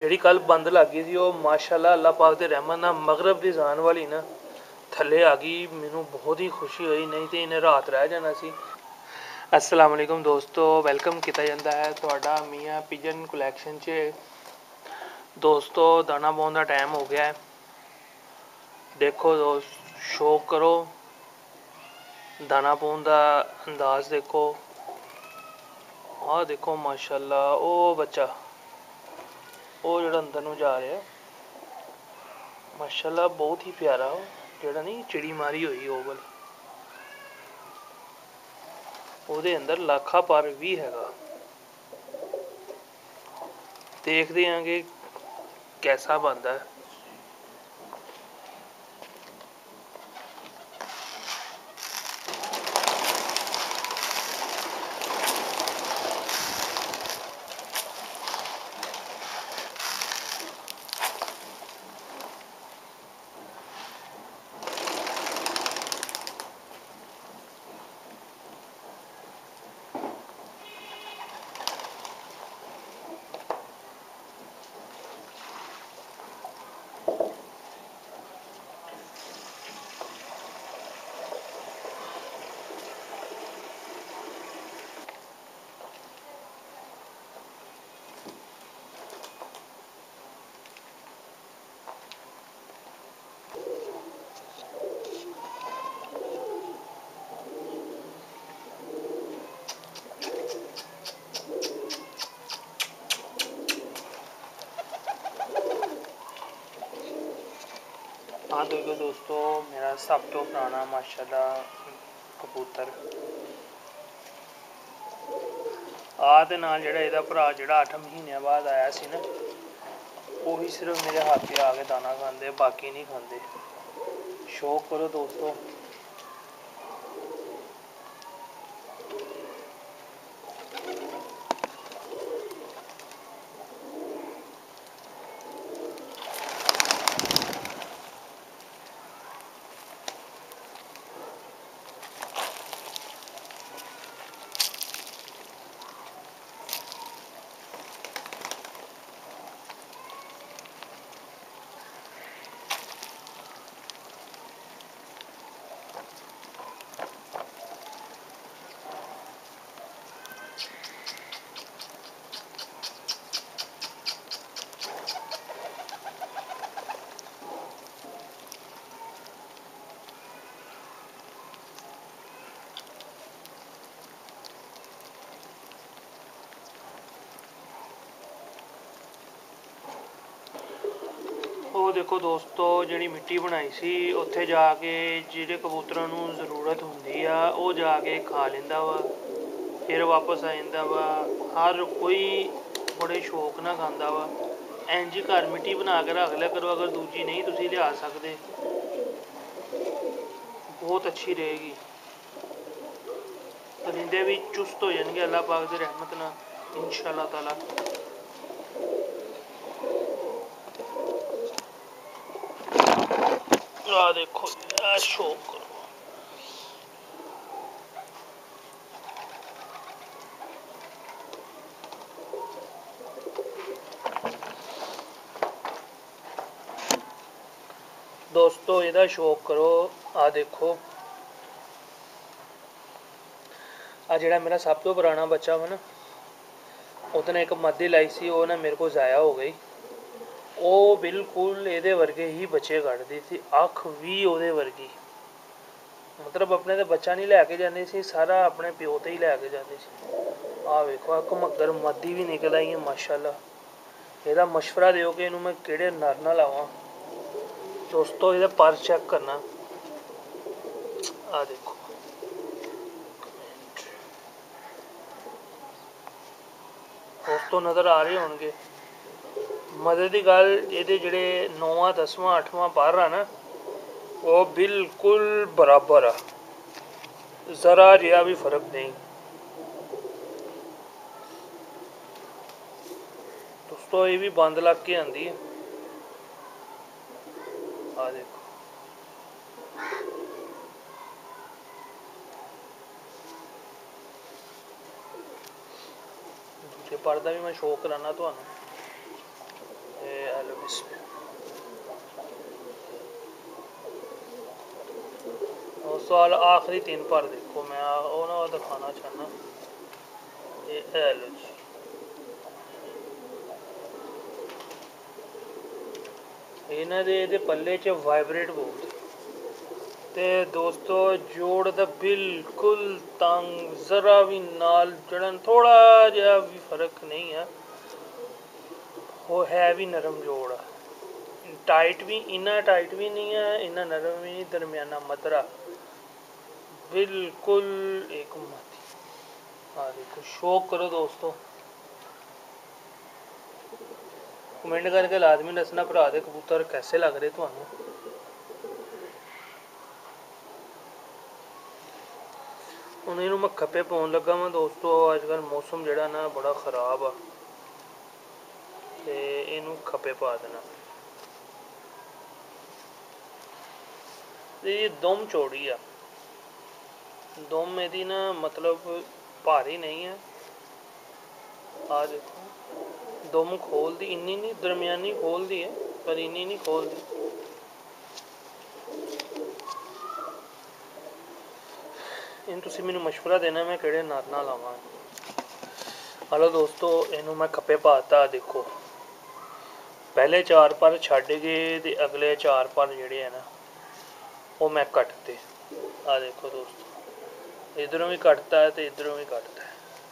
जी कल बंद लग गई थी वो माशाल्लाह अल्लाह पाक के रहमत ना मगरब की जान वाली ना थले आ गई। मैनू बहुत ही खुशी हुई, नहीं तो इन्हें रात रह जाना सी। अस्सलाम वालेकुम दोस्तों, वेलकम किया जाता है तुहाडा मियाँ पिजन कलैक्शन च। दोस्तों दाना पाउण का टाइम हो गया है। देखो दोस्त शौक करो, दाना पाउण का अंदाज देखो। आ देखो माशाल्लाह ओ बच्चा ਉਹ ਜਿਹੜਾ ਅੰਦਰ ਨੂੰ ਜਾ ਰਿਹਾ ਮਾਸ਼ਾਅੱਲਾ ਬਹੁਤ ਹੀ ਪਿਆਰਾ ਜਿਹੜਾ ਨਹੀਂ ਚਿੜੀ ਮਾਰੀ ਹੋਈ ਉਹ ਵਾਲੀ ਉਹਦੇ ਅੰਦਰ ਲੱਖਾਂ ਪਰ ਵੀ ਹੈਗਾ। ਦੇਖਦੇ ਆਂ ਕਿ ਕੈਸਾ ਬਣਦਾ ਹੈ। हाँ देखो दोस्तों मेरा सब तो पुराना माशाल्लाह कबूतर आ नाल जेह्ड़ा एह्दा भरा जेह्ड़ा 8 महीने बाद आया सी ना ਉਹੀ सिर्फ मेरे हाथ पे आके दाना खांदे, बाकी नहीं खांदे। शौक करो दोस्तों। ਉਹ ਦੇਖੋ ਦੋਸਤੋ ਜਿਹੜੀ ਮਿੱਟੀ ਬਣਾਈ ਸੀ ਉੱਥੇ ਜਾ ਕੇ ਜਿਹੜੇ ਕਬੂਤਰਾਂ ਨੂੰ ਜ਼ਰੂਰਤ ਹੁੰਦੀ ਆ ਉਹ ਜਾ ਕੇ ਖਾ ਲੈਂਦਾ ਵਾ, ਫਿਰ ਵਾਪਸ ਆ ਜਾਂਦਾ ਵਾ। ਹਰ ਕੋਈ ਬੜੇ ਸ਼ੌਕ ਨਾਲ ਖਾਂਦਾ ਵਾ। ਇੰਝ ਘਰ ਮਿੱਟੀ ਬਣਾ ਕੇ ਰੱਖ ਲਿਆ ਕਰੋ, ਅਗਰ ਦੂਜੀ ਨਹੀਂ ਤੁਸੀਂ ਲਿਆ ਸਕਦੇ ਬਹੁਤ ਅੱਛੀ ਰਹੇਗੀ। परिंदे भी चुस्त हो जाएंगे अल्लाह पाक की रहमत नाल इंशाअल्लाह ताला। आ देखो शौक करो। दोस्तों ਇਹਦਾ शौक करो। आ देखो आ ਜਿਹੜਾ मेरा सब तो पुराना बच्चा वा ना ਉਹਨੇ ਇੱਕ ਮਾਦੀ ਲਾਈ ਸੀ, ਉਹ ਨਾ ਮੇਰੇ ਕੋਲ ਜ਼ਾਇਆ ਹੋ ਗਈ। ਉਹ ਬਿਲਕੁਲ ਇਹਦੇ ਵਰਗੇ ਹੀ ਬੱਚੇ ਕੱਢਦੀ ਸੀ, ਅੱਖ ਵੀ ਉਹਦੇ ਵਰਗੀ। ਮਤਲਬ ਆਪਣੇ ਤਾਂ ਬੱਚਾ ਨਹੀਂ ਲੈ ਕੇ ਜਾਂਦੇ ਸੀ, ਸਾਰਾ ਆਪਣੇ ਪਿਓ ਤੇ ਹੀ ਲੈ ਕੇ ਜਾਂਦੇ ਸੀ। ਆਹ ਵੇਖੋ ਆ ਘਮੱਗਰ ਮਾਦੀ ਵੀ ਨਿਕਲ ਆਈ ਹੈ ਮਾਸ਼ਾਅੱਲਾ। ਇਹਦਾ ਮਸ਼ਵਰਾ ਦਿਓ ਕਿ ਇਹਨੂੰ ਮੈਂ ਕਿਹੜੇ ਨਰ ਨਾਲ ਲਾਵਾਂ। ਦੋਸਤੋ ਇਹਦਾ ਪਰ ਚੈੱਕ ਕਰਨਾ। ਆ ਦੇਖੋ ਦੋਸਤੋ ਨਜ਼ਰ ਆ ਰਹੇ ਹੋਣਗੇ। ਮਜ਼ੇ ਦੀ ਗੱਲ ਇਹਦੇ ਜਿਹੜੇ 9ਵਾਂ 10ਵਾਂ 8ਵਾਂ ਪਰ ਆ ਨਾ ਉਹ ਬਿਲਕੁਲ ਬਰਾਬਰ ਆ, ਜ਼ਰਾ ਜਿਹਾ ਵੀ ਫਰਕ ਨਹੀਂ। ਦੋਸਤੋ ਇਹ ਵੀ ਬੰਦ ਲੱਗ ਕੇ ਆਂਦੀ ਹੈ। ਆ ਦੇਖੋ ਦੂਜੇ ਪਰ ਦਾ ਵੀ ਮੈਂ ਸ਼ੌਕ ਕਰਾਨਾ ਤੁਹਾਨੂੰ। इसमें। दोस्तों आखिरी 3 पर देखो, मैं वो दिखाना चाहना, ये है लो जी। इन्हों के पल्ले च वाइब्रेट बहुत, ते दोस्तों जोड़ तो बिल्कुल तंग, जरा भी नाल जड़न थोड़ा जहा भी फर्क नहीं है, वो है भी नरम जोड़ है। टाइट भी, इन्ना टाइट भी नहीं है, इन्ना नरम भी नहीं, दरमियाना मदरा, बिल्कुल एक मत। हाँ देखो, शौक करो दोस्तों, कमेंट करके लाजमी दसना भरा दे कबूतर कैसे लग रहे थानू। ਹੁਣ ਇਹਨੂੰ मैं खप्पे पाउन लगा मैं दोस्तों, अजकल मौसम ਜਿਹੜਾ ना बड़ा खराब आ, ਤੇ ਇਹਨੂੰ खप्पे पा देना। ਤੇ ਇਹ दुम चौड़ी आ, दुम ਇਹਦੀ ना मतलब भारी नहीं है। आ देखो दुम खोलती इन्नी नहीं, दरमियानी खोलती है पर इन्नी नहीं खोलती। इन तुसी मैनू मशवरा देना मैं किहड़े नर नाल लावां। हेलो दोस्तों, इनू मैं खप्पे पाता, देखो पहले 4 पर छड्ड के ते अगले 4 पर जिहड़े है ना वो मैं कटते। आ देखो दोस्तों, इधरों भी कटता है तो इधरों भी कटता है।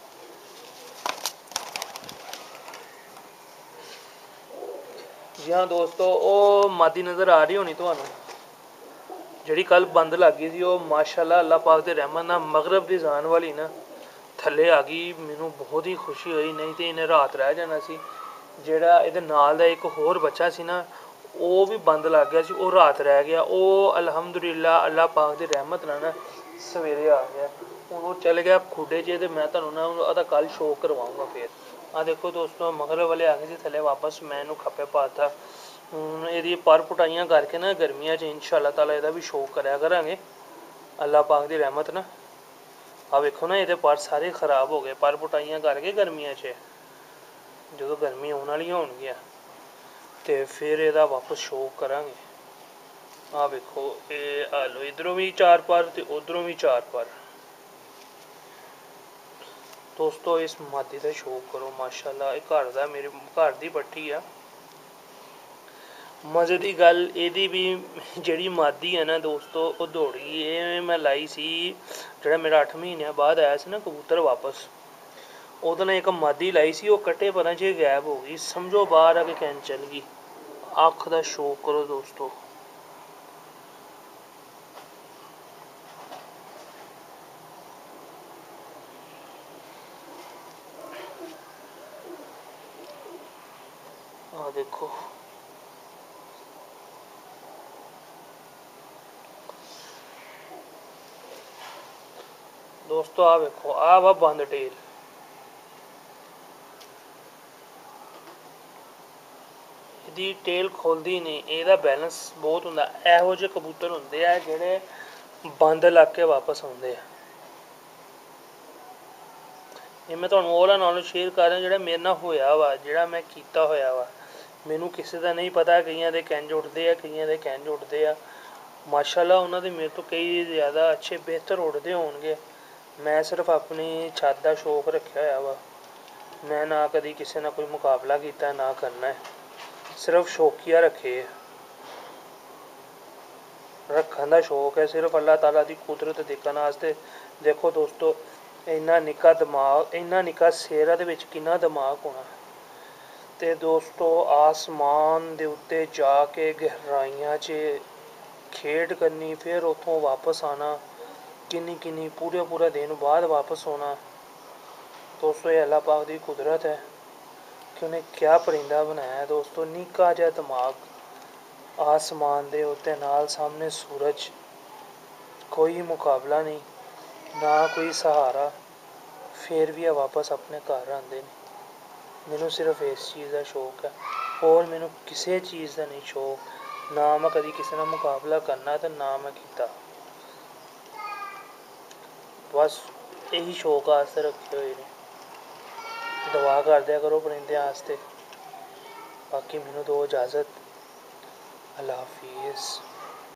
जी हाँ दोस्तों, वो मादी नज़र आ रही होनी तुहानू, ਜਿਹੜੀ ਕੱਲ ਬੰਦ ਲੱਗ ਗਈ ਸੀ, ਉਹ ਮਾਸ਼ਾਅੱਲਾ ਅੱਲਾਹ ਪਾਕ ਦੇ ਰਹਿਮਤ ਨਾਲ ਮਗਰਬ ਦੀ ਜ਼ਾਨ ਵਾਲੀ ਨਾ ਥੱਲੇ ਆ ਗਈ। ਮੈਨੂੰ ਬਹੁਤ ਹੀ ਖੁਸ਼ੀ ਹੋਈ, ਨਹੀਂ ਤੇ ਇਹਨੇ ਰਾਤ ਰਹਿ ਜਾਣਾ ਸੀ। ਜਿਹੜਾ ਇਹਦੇ ਨਾਲ ਦਾ ਇੱਕ ਹੋਰ ਬੱਚਾ ਸੀ ਨਾ, ਉਹ ਵੀ ਬੰਦ ਲੱਗ ਗਿਆ ਸੀ, ਉਹ ਰਾਤ ਰਹਿ ਗਿਆ। ਉਹ ਅਲਹਮਦੁਲਿਲਾ ਅੱਲਾਹ ਪਾਕ ਦੀ ਰਹਿਮਤ ਨਾਲ ਨਾ ਸਵੇਰੇ ਆ ਗਿਆ। ਹੁਣ ਉਹ ਚਲ ਗਿਆ ਖੁੱਡੇ 'ਚ, ਤੇ ਮੈਂ ਤੁਹਾਨੂੰ ਨਾ ਉਹਦਾ ਕੱਲ ਸ਼ੋਅ ਕਰਵਾਊਂਗਾ ਫਿਰ। ਆ ਦੇਖੋ ਦੋਸਤੋ, ਮਗਰਬ ਵਾਲੇ ਆ ਗਏ ਸੀ ਥੱਲੇ ਵਾਪਸ, ਮੈਂ ਇਹਨੂੰ ਖੱਪੇ ਪਾਤਾ। ਹੁਣ ਇਹਦੀ ਪਰ ਪੁਟਾਈਆਂ ਕਰਕੇ ਨਾ ਗਰਮੀਆਂ 'ਚ ਇਨਸ਼ਾ ਤਾਲਾ ਇਹਦਾ ਵੀ ਸ਼ੌਕ ਕਰਿਆ ਕਰਾਂਗੇ ਅੱਲਾਹ ਪਾਕ ਦੀ ਰਹਿਮਤ ਨਾਲ। ਆ ਵੇਖੋ ਨਾ, ਇਹਦੇ ਪਰ ਸਾਰੇ ਖਰਾਬ ਹੋ ਗਏ ਪਰ ਪੁਟਾਈਆਂ ਕਰਕੇ ਗਰਮੀਆਂ 'ਚ। ਜਦੋਂ ਗਰਮੀ ਆਉਣ ਵਾਲੀਆਂ ਹੋਣਗੀਆਂ ਤੇ ਫਿਰ ਇਹਦਾ ਵਾਪਸ ਸ਼ੌਕ ਕਰਾਂਗੇ। ਆ ਵੇਖੋ, ਇਹ ਆ ਲਓ, ਇੱਧਰੋਂ ਵੀ 4 ਪਰ ਤੇ ਉੱਧਰੋਂ ਵੀ 4 ਪਰ। ਦੋਸਤੋ ਇਸ ਮਾਦੀ ਦਾ ਸ਼ੌਕ ਕਰੋ, ਮਾਸ਼ਾਅੱਲਾ ਇਹ ਘਰ ਦਾ, ਮੇਰੇ ਘਰ ਦੀ ਪੱਠੀ ਆ। मज़े की गल ਇਹਦੀ भी ਜਿਹੜੀ मादी है ना दोस्तों, वो दौड़ी, ये मैं लाई सी ਜਿਹੜਾ मेरा 8 महीनों बाद आया ਸੀ ना कबूतर वापस, ਉਹਦੇ ਨਾਲ एक मादी लाई सी, वो कट्टे पता च गायब हो गई, समझो बाहर आके कैन चल गई। अख का शौक करो दोस्तों। आ देखो दोस्तों, आ वेखो, आ वा बंद टेल, ਇਹਦੀ ਟੇਲ ਖੁੱਲਦੀ ਨਹੀਂ, ਇਹਦਾ ਬੈਲੈਂਸ ਬਹੁਤ ਹੁੰਦਾ। ਇਹੋ ਜਿਹੇ ਕਬੂਤਰ ਹੁੰਦੇ ਆ ਜਿਹੜੇ ਬੰਦ ਲੱਗ ਕੇ ਵਾਪਸ ਆਉਂਦੇ ਆ। ਇਹ ਮੈਂ ਤੁਹਾਨੂੰ ਉਹਦਾ ਨੌਲੇਜ ਸ਼ੇਅਰ ਕਰ ਰਿਹਾ ਜਿਹੜਾ ਮੇਰੇ ਨਾਲ ਹੋਇਆ ਵਾ, ਜਿਹੜਾ ਮੈਂ ਕੀਤਾ ਹੋਇਆ ਵਾ। ਮੈਨੂੰ ਕਿਸੇ ਦਾ ਨਹੀਂ ਪਤਾ, ਕਈਆਂ ਦੇ ਕਿੰਝ ਉੱਡਦੇ ਆ, ਕਈਆਂ ਦੇ ਕਿੰਝ ਉੱਡਦੇ ਆ। ਮਾਸ਼ਾਅੱਲਾ ਉਹਨਾਂ ਦੇ ਮੇਰੇ ਤੋਂ ਕਈ ਜ਼ਿਆਦਾ ਅੱਛੇ ਬਿਹਤਰ ਉੱਡਦੇ ਹੋਣਗੇ। ਮੈਂ ਸਿਰਫ ਆਪਣੀ ਛੱਤ ਦਾ ਸ਼ੌਕ ਰੱਖਿਆ ਹੋਇਆ ਵਾ। ਮੈਂ ਨਾ ਕਦੀ ਕਿਸੇ ਨਾਲ ਕੋਈ ਮੁਕਾਬਲਾ ਕੀਤਾ, ਨਾ ਕਰਨਾ ਹੈ, ਸਿਰਫ ਸ਼ੌਕੀਆ ਰੱਖੇ, ਰੱਖਣ ਦਾ ਸ਼ੌਕ ਹੈ ਸਿਰਫ ਅੱਲਾਹ ਤਾਲਾ ਦੀ ਕੁਦਰਤ ਦੇਖਣ ਵਾਸਤੇ। ਦੇਖੋ ਦੋਸਤੋ, ਇੰਨਾ ਨਿੱਕਾ ਦਿਮਾਗ, ਇੰਨਾ ਨਿੱਕਾ ਸਿਰ ਦੇ ਵਿੱਚ ਕਿੰਨਾ ਦਿਮਾਗ ਹੋਣਾ। ਅਤੇ ਦੋਸਤੋ ਆਸਮਾਨ ਦੇ ਉੱਤੇ ਜਾ ਕੇ ਗਹਿਰਾਈਆਂ 'ਚ ਖੇਡ ਕਰਨੀ, ਫਿਰ ਉੱਥੋਂ ਵਾਪਸ ਆਉਣਾ, ਕਿੰਨੀ ਪੂਰਾ ਦਿਨ ਬਾਅਦ ਵਾਪਸ ਆਉਣਾ। ਦੋਸਤੋ ਇਹ ਅੱਲਾਹ ਪਾਕ ਦੀ ਕੁਦਰਤ ਹੈ ਕਿ ਉਹਨੇ ਕਿਆ ਪਰਿੰਦਾ ਬਣਾਇਆ ਦੋਸਤੋ। ਨਿੱਕਾ ਜਿਹਾ ਦਿਮਾਗ, ਆਸਮਾਨ ਦੇ ਉੱਤੇ, ਨਾਲ ਸਾਹਮਣੇ ਸੂਰਜ, ਕੋਈ ਮੁਕਾਬਲਾ ਨਹੀਂ, ਨਾ ਕੋਈ ਸਹਾਰਾ, ਫਿਰ ਵੀ ਇਹ ਵਾਪਸ ਆਪਣੇ ਘਰ ਆਉਂਦੇ ਨੇ। ਮੈਨੂੰ ਸਿਰਫ ਇਸ ਚੀਜ਼ ਦਾ ਸ਼ੌਕ ਹੈ, ਹੋਰ ਮੈਨੂੰ ਕਿਸੇ ਚੀਜ਼ ਦਾ ਨਹੀਂ ਸ਼ੌਕ। ਨਾ ਮੈਂ ਕਦੀ ਕਿਸੇ ਨਾਲ ਮੁਕਾਬਲਾ ਕਰਨਾ ਅਤੇ ਨਾ ਮੈਂ ਕੀਤਾ। ਬਸ ਇਹੀ ਸ਼ੌਕ ਵਾਸਤੇ ਰੱਖੇ ਹੋਏ ਨੇ। ਦੁਆ ਕਰ ਦਿਆ ਕਰੋ ਪਰਿੰਦਿਆਂ ਵਾਸਤੇ। बाकी मैनू दो इजाज़त। अल्लाह हाफिज़।